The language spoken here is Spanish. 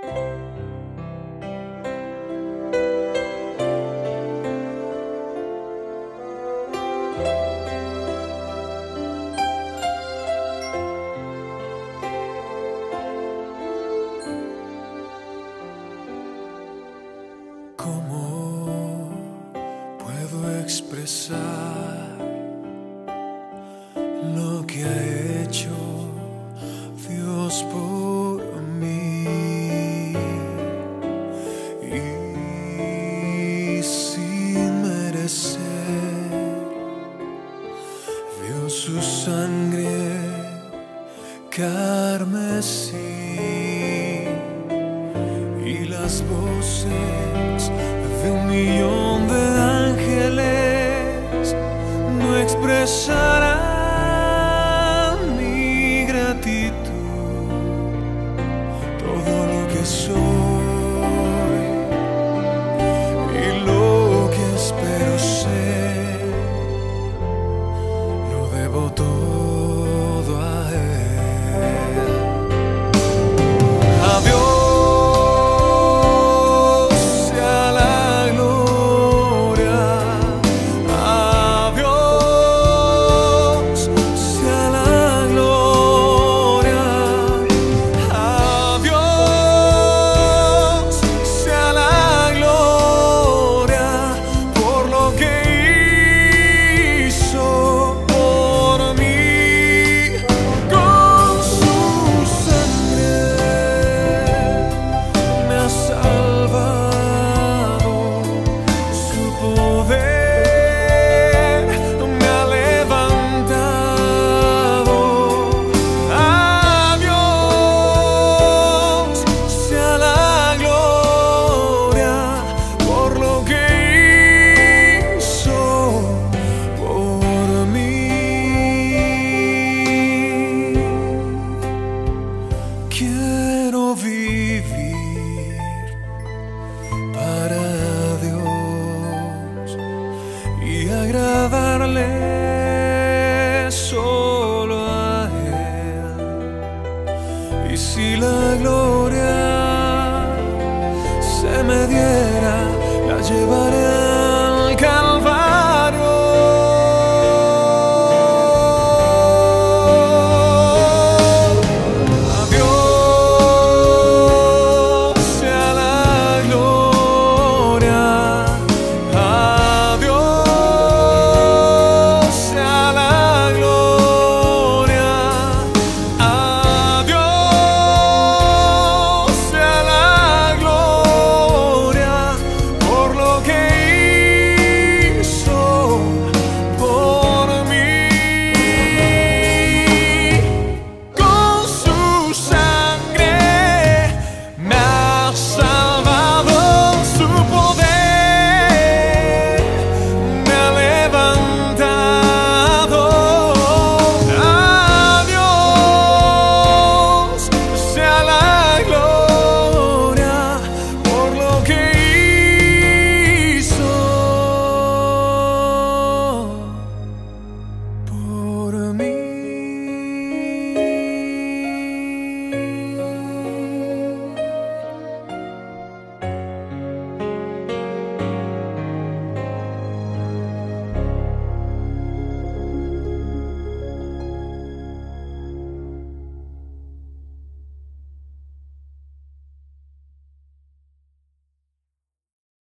¿Cómo puedo expresar lo que ha hecho Dios por mí? Y sin merecer dio su sangre carmesí, y las voces de 1.000.000 de ángeles no expresarán mi gratitud. Todo lo que soy y lo que espero ser, lo debo todo a Él. Adiós. Quiero vivir para Dios y agradarle solo a Él. Y si la gloria se me diera, la llevaré